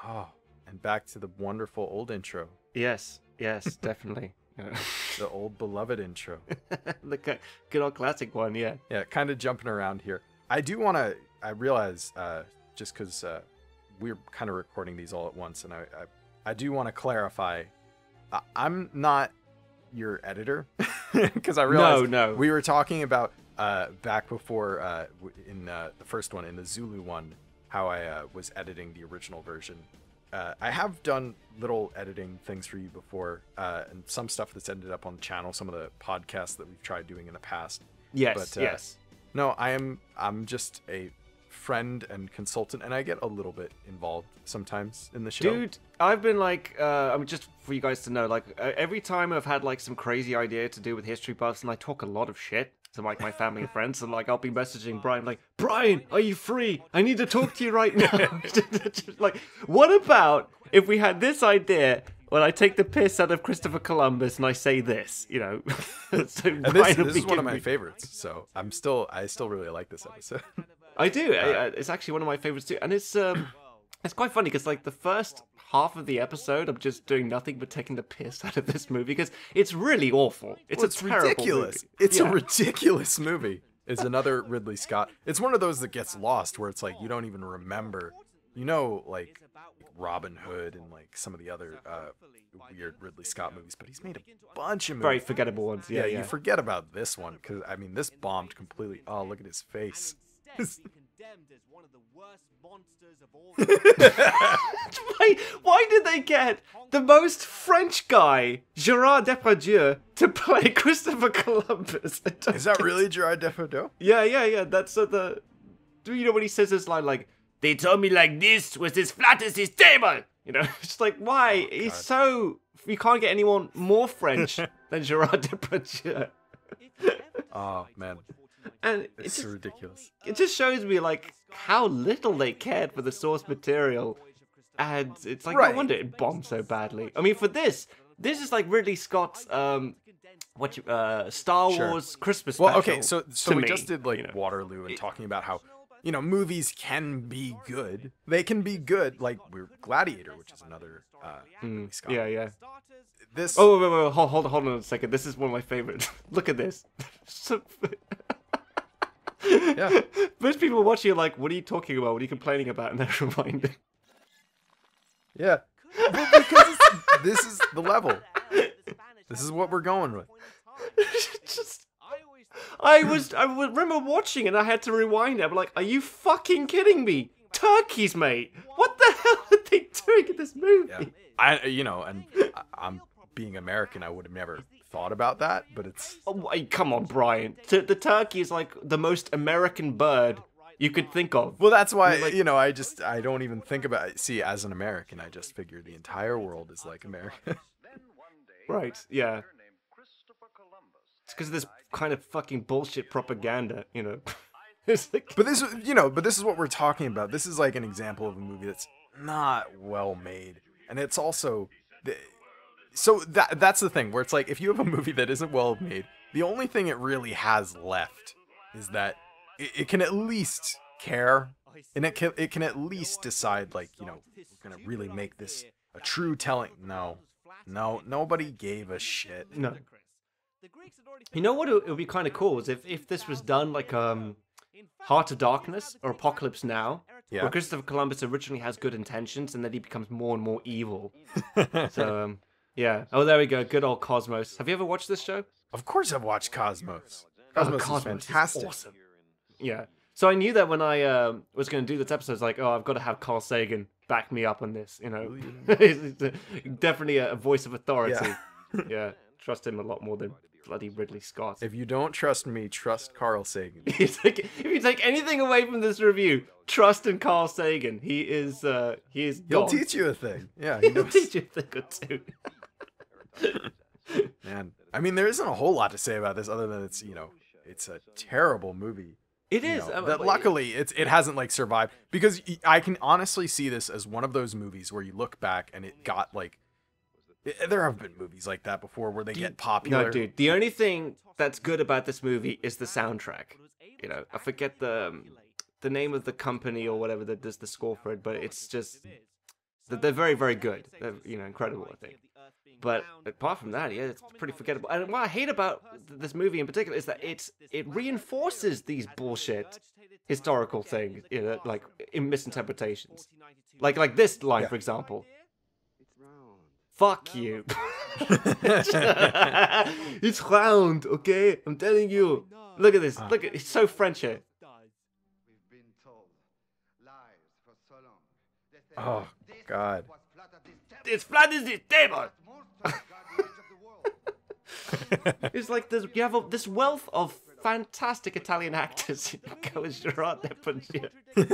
Oh, and back to the wonderful old intro. Yes, definitely. The old beloved intro. The good old classic one, yeah. Yeah, kind of jumping around here. I do want to, I realize, just because we're kind of recording these all at once, and I do want to clarify, I'm not your editor, because I realized no. We were talking about back before in the first one, in the Zulu one, how I was editing the original version. I have done little editing things for you before, and some stuff that's ended up on the channel, some of the podcasts that we've tried doing in the past. Yes, but, yes. No, I'm just a friend and consultant, and I get a little bit involved sometimes in the show. Dude, I've been like, I mean, just for you guys to know, like, every time I've had like some crazy idea to do with history buffs, and I talk a lot of shit to like my family and friends, and like I'll be messaging Brian like, Brian, are you free? I need to talk to you right now. Like, what about if we had this idea when I take the piss out of Christopher Columbus and I say this, you know? So and this is one of my favorites, so I still really like this episode. I do. It's actually one of my favorites too, and it's quite funny because like the first half of the episode, I'm just doing nothing but taking the piss out of this movie because it's really awful. It's ridiculous. Movie. It's a ridiculous movie. It's another Ridley Scott. It's one of those that gets lost where it's like you don't even remember. You know, like Robin Hood and like some of the other weird Ridley Scott movies, but he's made a bunch of movies. Very forgettable ones. Yeah. You forget about this one because I mean this bombed completely. Oh, look at his face. Why did they get the most French guy, Gerard Depardieu, to play Christopher Columbus? Is that really Gerard Depardieu? Yeah. That's the. Do you know when he says this line like, "They told me like this was as flat as his table"? You know, it's like why he's so. You can't get anyone more French than Gerard Depardieu. Oh man. And it's just ridiculous. It just shows me like how little they cared for the source material, and it's like no wonder it bombed so badly. I mean, for this is like Ridley Scott's Star Wars Christmas special. Well, okay, so we just did like you know. Waterloo and talking about how movies can be good. They can be good. Like we're Gladiator, which is another Ridley Scott. Yeah. This. Oh wait, hold on a second. This is one of my favorites. Look at this. Yeah. Most people watching are like, what are you talking about? What are you complaining about? And they're reminded. Yeah. Because this is the level. This is what we're going with. I remember watching and I had to rewind it. I'm like, are you fucking kidding me? Turkeys, mate. What the hell are they doing in this movie? Yeah. I'm being American, I would have never thought about that, but it's... Oh, come on, Brian. The turkey is like the most American bird you could think of. Well, that's why, I don't even think about it. See, as an American, I just figure the entire world is like America. Right, yeah. It's because of this kind of fucking bullshit propaganda, It's like... But this is what we're talking about. This is like an example of a movie that's not well made. And it's also... So that's the thing, where it's like, if you have a movie that isn't well made, the only thing it really has left is that it can at least care, and it can at least decide, like, we're going to really make this a true telling. No, nobody gave a shit. No. You know what it would be kind of cool is if this was done like Heart of Darkness or Apocalypse Now, where Christopher Columbus originally has good intentions and then he becomes more and more evil. So, yeah. Oh, there we go. Good old Cosmos. Have you ever watched this show? Of course I've watched Cosmos. Cosmos is fantastic. Is awesome. Yeah. So I knew that when I was going to do this episode, I was like, oh, I've got to have Carl Sagan back me up on this, He's definitely a voice of authority. Yeah. Trust him a lot more than bloody Ridley Scott. If you don't trust me, trust Carl Sagan. If you take anything away from this review, trust in Carl Sagan. He is He'll teach you a thing. Yeah, he'll teach you a thing or two. Man, I mean, there isn't a whole lot to say about this other than it's a terrible movie. It is. That luckily it hasn't like survived, because I can honestly see this as one of those movies where you look back and it got like. There have been movies like that before where they get popular. No, dude. The only thing that's good about this movie is the soundtrack. I forget the name of the company or whatever that does the score for it, but it's just They're very, very good. They're, incredible, I think. But apart from that, yeah, it's pretty forgettable. And what I hate about this movie in particular is that it reinforces these bullshit historical things, like in misinterpretations. Like this line, for example. Fuck you. It's round, okay? I'm telling you. Look at this. Look at it's so French here. Oh God. It's flat as this table. It's like you have this wealth of fantastic Italian actors. Gerard Depardieu.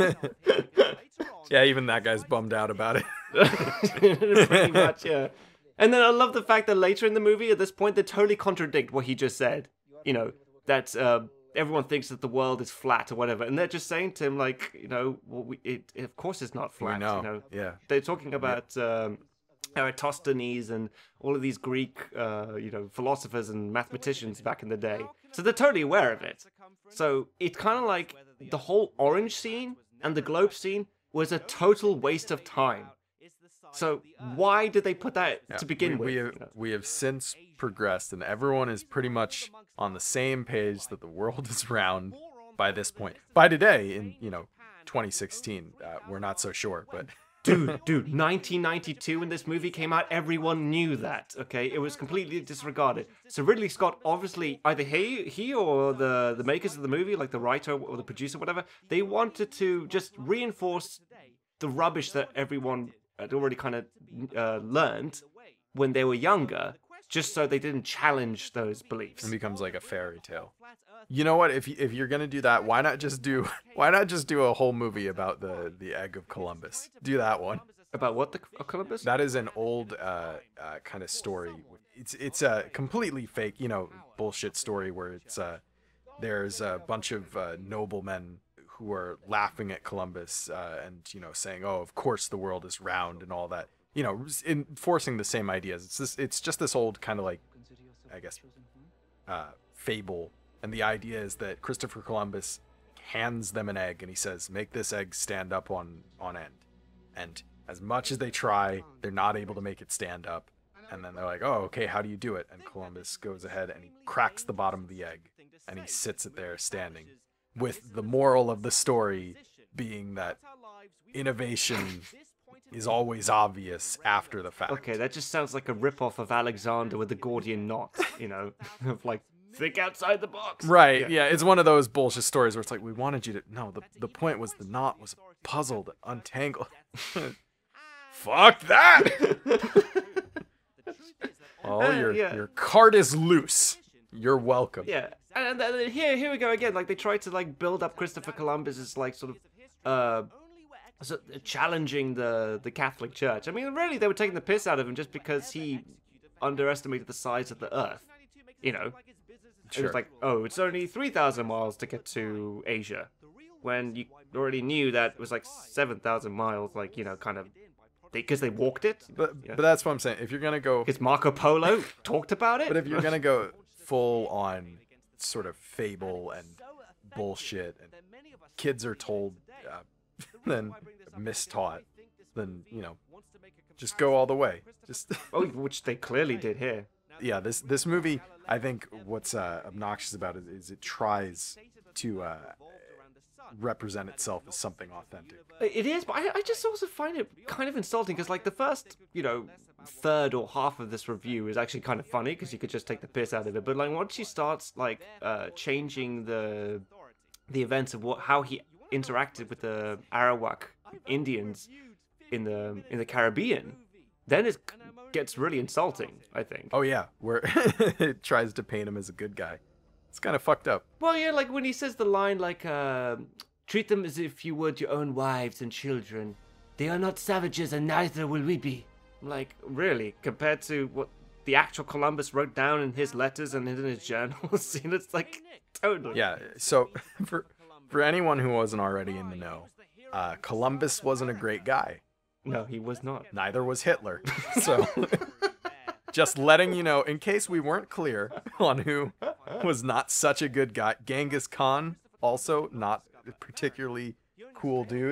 Yeah, even that guy's bummed out about it. Pretty much, yeah. And then I love the fact that later in the movie, at this point, they totally contradict what he just said. That everyone thinks that the world is flat or whatever, and they're just saying to him, like, of course it's not flat. We know. Yeah. They're talking about Eratosthenes and all of these Greek, philosophers and mathematicians back in the day. So they're totally aware of it. So it's kind of like the whole orange scene and the globe scene was a total waste of time. So why did they put that to begin with? We have since progressed, and everyone is pretty much on the same page that the world is round by this point. By today, in 2016, we're not so sure, but. Dude, 1992 when this movie came out, everyone knew that, okay? It was completely disregarded. So Ridley Scott, obviously, either he or the makers of the movie, like the writer or the producer, whatever, they wanted to just reinforce the rubbish that everyone had already kind of learned when they were younger, just so they didn't challenge those beliefs. It becomes like a fairy tale. You know what? If you're gonna do that, why not just do a whole movie about the egg of Columbus? Do that one. About what, the Columbus? That is an old kind of story. It's a completely fake, bullshit story where there's a bunch of noblemen who are laughing at Columbus and saying, oh, of course the world is round and all that. Enforcing the same ideas. It's just this old kind of like, I guess, fable. And the idea is that Christopher Columbus hands them an egg and he says, make this egg stand up on end. And as much as they try, they're not able to make it stand up. And then they're like, oh, okay, how do you do it? And Columbus goes ahead and he cracks the bottom of the egg and he sits it there standing. With the moral of the story being that innovation is always obvious after the fact. Okay, that just sounds like a ripoff of Alexander with the Gordian knot, of like, think outside the box. Right, yeah, it's one of those bullshit stories where it's like, we wanted you to... No, the point was the knot was puzzled, untangled. Fuck that! Oh, your card is loose. You're welcome. Yeah, and then here we go again. Like, they tried to, like, build up Christopher Columbus as, like, sort of... challenging the Catholic Church. I mean, really, they were taking the piss out of him just because he underestimated the size of the Earth. It was like, oh, it's only 3,000 miles to get to Asia, when you already knew that it was like 7,000 miles, like, kind of, because they walked it. But that's what I'm saying. If you're gonna go, because Marco Polo talked about it. But if you're gonna go full on sort of fable and bullshit, and kids are told, then mistaught, then just go all the way. Just which they clearly did here. Yeah, this movie, I think what's obnoxious about it is it tries to represent itself as something authentic. It is, but I just also find it kind of insulting because, like, the first, third or half of this review is actually kind of funny because you could just take the piss out of it. But, like, once she starts, like, changing the events of how he interacted with the Arawak Indians in the Caribbean, then it gets really insulting, I think. Oh yeah, where it tries to paint him as a good guy. It's kind of fucked up. Well, yeah, like when he says the line like, treat them as if you would your own wives and children. They are not savages and neither will we be. Like, really, compared to what the actual Columbus wrote down in his letters and in his journals, it's like, totally. Yeah, so for anyone who wasn't already in the know, Columbus wasn't a great guy. No, he was not. Neither was Hitler. So, just letting you know, in case we weren't clear on who was not such a good guy. Genghis Khan, also not a particularly cool dude.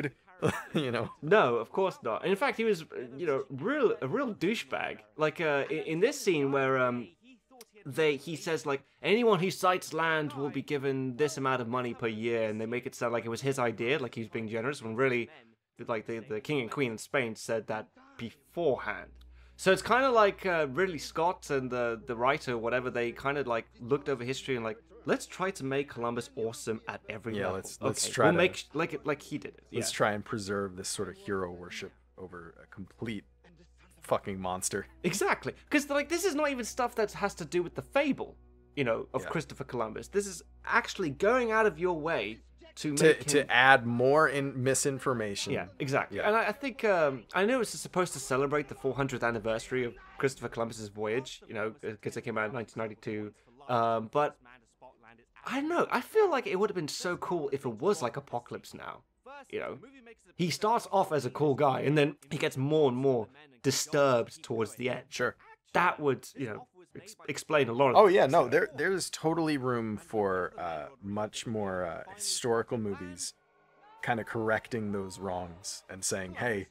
you know. No, of course not. And in fact, he was, a real douchebag. Like in this scene where he says like anyone who sights land will be given this amount of money per year, and they make it sound like it was his idea, like he was being generous, when really, like the king and queen in Spain said that beforehand. So it's kind of like Ridley Scott and the writer, or whatever, they kind of like looked over history and like, let's try to make Columbus awesome at every level. Let's try to make like he did it. Let's try and preserve this sort of hero worship over a complete fucking monster. Exactly, because like this is not even stuff that has to do with the fable, of Christopher Columbus. This is actually going out of your way to add more misinformation. Yeah, exactly. Yeah. And I think I know it's supposed to celebrate the 400th anniversary of Christopher Columbus's voyage, because it came out in 1992. But I don't know. I feel like it would have been so cool if it was like Apocalypse Now. He starts off as a cool guy, and then he gets more and more disturbed towards the end. Sure. That would, explain a lot of. Oh yeah, no, there's totally room for much more historical movies, kind of correcting those wrongs and saying, hey,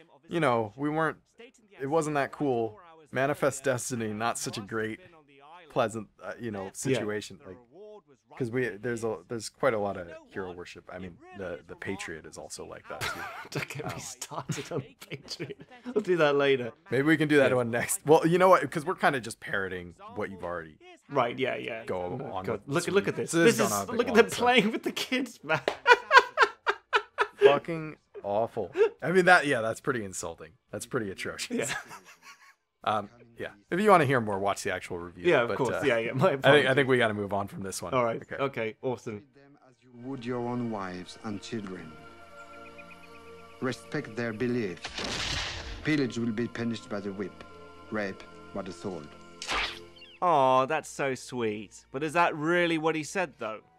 it wasn't that cool. Manifest Destiny, not such a great, pleasant, situation. Like, because there's quite a lot of hero worship. I mean, the Patriot is also like that too. Don't get me started on the Patriot. We'll do that later. Maybe we can do that one next. Well, you know what? Because we're kind of just parroting what you've already. Right. Yeah. Go on. God, look at this. So look at them playing with the kids, man. Fucking awful. I mean that's pretty insulting. That's pretty atrocious. Yeah. Yeah. If you want to hear more, watch the actual review. Yeah, of course. Yeah. I think we got to move on from this one. All right. Okay. Awesome. As you would your own wives and children. Respect their belief. Pillage will be punished by the whip. Rape by the sword. Oh, that's so sweet. But is that really what he said, though?